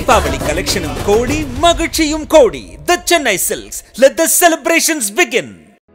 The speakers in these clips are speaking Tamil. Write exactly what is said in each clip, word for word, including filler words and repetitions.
Deepavali collection Kodi, Magachiyum Kodi, the Chennai Silks. Let the celebrations begin.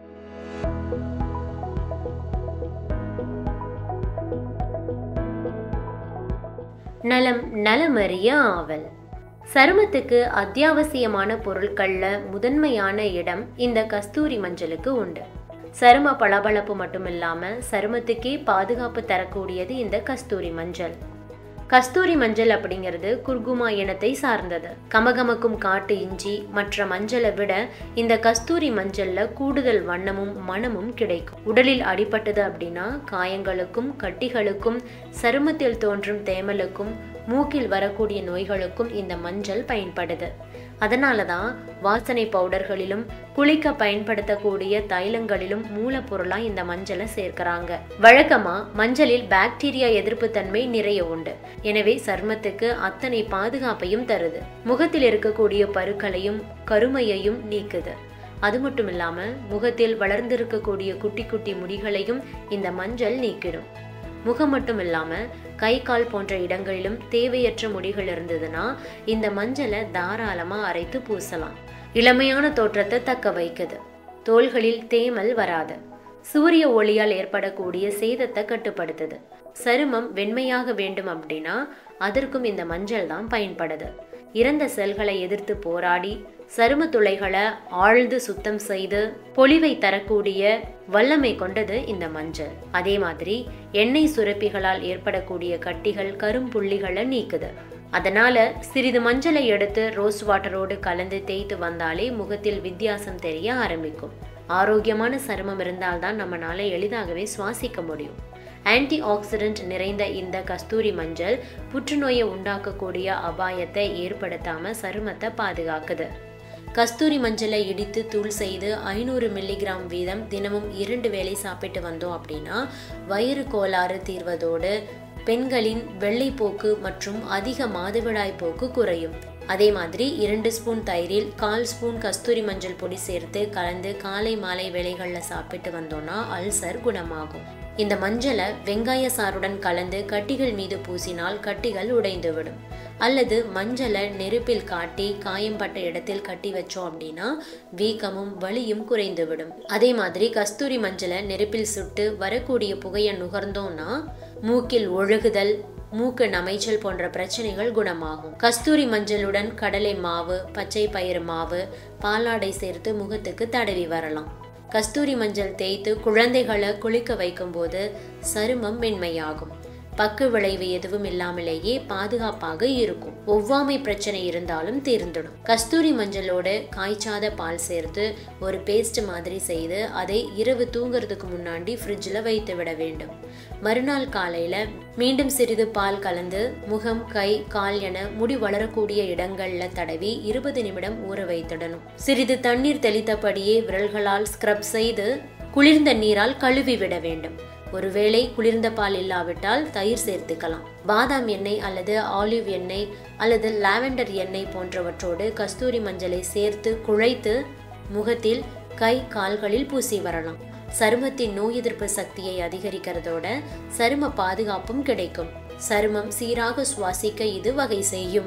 நலம் நலமறிய ஆவல். சருமத்துக்கு அத்தியாவசியமான பொருட்கள்ல முதன்மையான இடம் இந்த கஸ்தூரி மஞ்சளுக்கு உண்டு. சரும பளபளப்பு மட்டுமில்லாம சருமத்துக்கே பாதுகாப்பு தரக்கூடியது இந்த கஸ்தூரி மஞ்சள். கஸ்தூரி மஞ்சள் அப்படிங்கிறது குர்குமா இனத்தை சார்ந்தது. கமகமக்கும் காட்டு இஞ்சி மற்ற மஞ்சளை விட இந்த கஸ்தூரி மஞ்சள்ல கூடுதல் வண்ணமும் மணமும் கிடைக்கும். உடலில் அடிபட்டது அப்படின்னா காயங்களுக்கும் கட்டிகளுக்கும் சருமத்தில் தோன்றும் தேமலுக்கும் மூக்கில் வரக்கூடிய நோய்களுக்கும் இந்த மஞ்சள் பயன்படுது. அதனாலதான் வாசனை பவுடர்களிலும் குளிக்க பயன்படுத்தக்கூடிய தைலங்களிலும் மூலப்பொருளா இந்த மஞ்சளை சேர்க்கிறாங்க. வழக்கமா மஞ்சளில் பாக்டீரியா எதிர்ப்பு தன்மை நிறைய உண்டு. எனவே சருமத்துக்கு அத்தனை பாதுகாப்பையும் தருது. முகத்தில் இருக்கக்கூடிய பருக்களையும் கருமையையும் நீக்குது. அது மட்டும் இல்லாம முகத்தில் வளர்ந்திருக்கக்கூடிய குட்டி குட்டி முடிகளையும் இந்த மஞ்சள் நீக்கிடும். முகம் மட்டும் இல்லாம கை கால் போன்ற இடங்களிலும் தேவையற்ற முடிகள் இருந்ததுன்னா இந்த மஞ்சளை தாராளமா அரைத்து பூசலாம். இளமையான தோற்றத்தை தக்க வைக்குது. தோள்களில் தேமல் வராது. சூரிய ஒளியால் ஏற்படக்கூடிய சேதத்தை கட்டுப்படுத்துது. சருமம் வெண்மையாக வேண்டும் அப்படின்னா அதற்கும் இந்த மஞ்சள் தான் பயன்படுது. இறந்த செல்களை எதிர்த்து போராடி சரும துளைகளை ஆழ்ந்து சுத்தம் செய்து பொலிவை தரக்கூடிய வல்லமை கொண்டது இந்த மஞ்சள். அதே மாதிரி எண்ணெய் சுரப்பிகளால் ஏற்படக்கூடிய கட்டிகள் கரும்புள்ளிகளை நீக்குது. அதனால சிறிது மஞ்சளை எடுத்து ரோஸ் வாட்டரோடு கலந்து தேய்த்து வந்தாலே முகத்தில் வித்தியாசம் தெரிய ஆரம்பிக்கும். ஆரோக்கியமான சருமம் இருந்தால்தான் நம்மளால எளிதாகவே சுவாசிக்க முடியும். ஆன்டி ஆக்சிடென்ட் நிறைந்த இந்த கஸ்தூரி மஞ்சள் புற்றுநோயை உண்டாக்கக்கூடிய அபாயத்தை ஏற்படுத்தாம சருமத்தை பாதுகாக்குது. கஸ்தூரி மஞ்சளை இடித்து தூள் செய்து ஐநூறு மில்லிகிராம் வீதம் தினமும் இரண்டு வேளை சாப்பிட்டு வந்தோம் அப்படின்னா வயிறு கோளாறு தீர்வதோடு பெண்களின் வெள்ளைப்போக்கு மற்றும் அதிக மாதவிடாய் போக்கு குறையும். அதே மாதிரி இரண்டு ஸ்பூன் தயிரில் கால் ஸ்பூன் கஸ்தூரி மஞ்சள் பொடி சேர்த்து கலந்து காலை மாலை வேளைகளில் சாப்பிட்டு வந்தோம்னா அல்சர் குணமாகும். இந்த மஞ்சளை வெங்காய சாறுடன் கலந்து கட்டிகள் மீது பூசினால் கட்டிகள் உடைந்துவிடும். அல்லது மஞ்சளை நெருப்பில் காட்டி காயம்பட்ட இடத்தில் கட்டி வச்சோம் அப்படின்னா வீக்கமும் வலியும் குறைந்துவிடும். அதே மாதிரி கஸ்தூரி மஞ்சளை நெருப்பில் சுட்டு வரக்கூடிய புகையை நுகர்ந்தோம்னா மூக்கில் ஒழுகுதல் மூக்கு நமைச்சல் போன்ற பிரச்சனைகள் குணமாகும். கஸ்தூரி மஞ்சளுடன் கடலை மாவு பச்சை பயிறு மாவு பாலாடை சேர்த்து முகத்துக்கு தடவி வரலாம். கஸ்தூரி மஞ்சள் தேய்த்து குழந்தைகளை குளிக்க வைக்கும் போது சருமம் மென்மையாகும். பக்கு விளைவு எதுவும் இல்லாமலேயே பாதுகாப்பாக இருக்கும். ஒவ்வாமை பிரச்சனை இருந்தாலும் தீர்ந்துடும். கஸ்தூரி மஞ்சளோடு காய்ச்சாத பால் சேர்த்து ஒரு பேஸ்ட் மாதிரி செய்து அதை இரவு தூங்குறதுக்கு முன்னாடி ஃப்ரிட்ஜில் வைத்து விட வேண்டும். மறுநாள் காலையில மீண்டும் சிறிது பால் கலந்து முகம் கை கால் என முடி வளரக்கூடிய இடங்கள்ல தடவி இருபது நிமிடம் ஊற வைத்திடணும். சிறிது தண்ணீர் தெளித்தபடியே விரல்களால் ஸ்க்ரப் செய்து குளிர்ந்த நீரால் கழுவி விட வேண்டும். ஒருவேளை குளிர்ந்த பால் இல்லாவிட்டால் தயிர் சேர்த்துக்கலாம். பாதாம் எண்ணெய் அல்லது ஆலிவ் எண்ணெய் அல்லது லாவெண்டர் எண்ணெய் போன்றவற்றோடு கஸ்தூரி மஞ்சளை சேர்த்து குழைத்து முகத்தில் கை கால்களில் பூசி வரலாம். சருமத்தின் நோய் எதிர்ப்பு சக்தியை அதிகரிக்கிறதோட சரும பாதுகாப்பும் கிடைக்கும். சருமம் சீராக சுவாசிக்க இது வகை செய்யும்.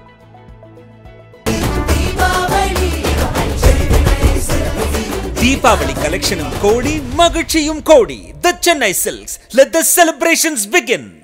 Deepavali collection Kodi, Magachiyum Kodi, the Chennai Silks. Let the celebrations begin.